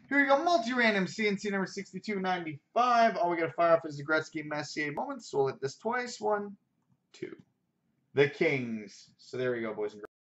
Here we go, multi-random CNC number 6295. All we got to fire off is the Gretzky Messier moments. So we'll hit this twice. 1, 2. The Kings. So there we go, boys and girls.